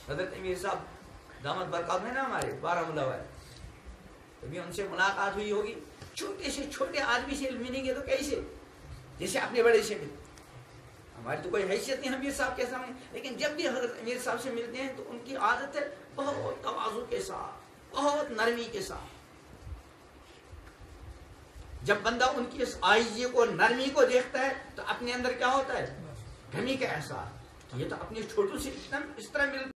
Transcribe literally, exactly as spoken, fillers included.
हजरत अमीर साहब दामद बरकत है ना हमारे बारामूला वाले, कभी उनसे मुलाकात हुई होगी। छोटे से छोटे आदमी से मिलेंगे तो कैसे, जैसे अपने बड़े से मिलते। हमारी तो कोई हैसियत नहीं अमीर साहब के सामने, लेकिन जब भी हजरत अमीर साहब से मिलते हैं तो उनकी आदत है बहुत तवाज़ु के साथ, बहुत नरमी के साथ। जब बंदा उनकी इस आइज़ी को, नरमी को देखता है तो अपने अंदर क्या होता है, गमी का एहसास, ये तो अपने छोटों से इतना इस तरह मिल